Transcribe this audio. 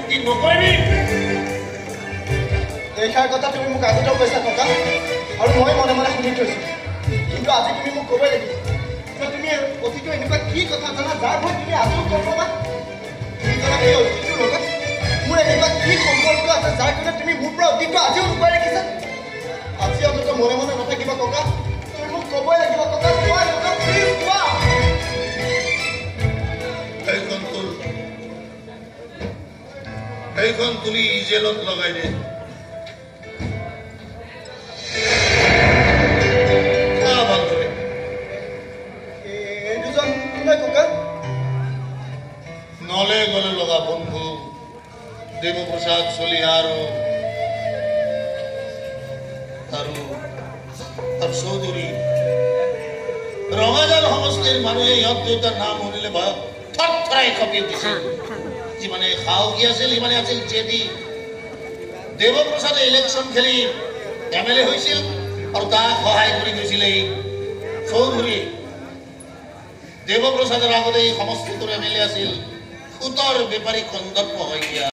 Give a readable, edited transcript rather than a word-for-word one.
ভিত্তি নকৰিবি এইষাৰ কথা তুমি মোক আগতেও কৈছা ককা আৰু মই মনে মনে শুনি থৈছো কিন্তু আজি তুমি মোক ক'বই লাগিব তুমি অতীতৰ এনেকুৱা কি কথা জানা যাৰ ভয় তুমি আজিও গম পাবা তুমি জানা এই অতীতৰ লগত মোৰ এনেকুৱা কি সম্পৰ্ক আছে যাৰ কাৰণে তুমি মোৰ পৰা অতীতটো আজিও লুকুৱাই ৰাখিছা আজি অন্তত মনে মনে নাথাকিবা ককা তুমি মোক ক'বই লাগিব ককা কোৱা ককা প্লিজ কোৱা এইখন তুলি জেলত লগাই দে নলে গলে লগা বন্ধু দেৱপ্ৰসাদ চলিহা আৰু চৌধুৰী ৰঙাজান সমষ্টিৰ মানুহে ইহঁত দেউতাৰ নাম শুনিলে থৰথৰাই কঁপি উঠিছিল যিমানে সাহসী আছিল সিমানে আছিল জেদি দেৱপ্ৰসাদে ইলেকশ্যন খেলি MLA হৈছিল আৰু তাক সহায় কৰি গৈছিল এই চৌধুৰী দেৱপ্ৰসাদৰ আগতে এই সমষ্টিটোৰ MLA আছিল সুতৰ বেপাৰী কন্দৰ্প হৈ দিয়া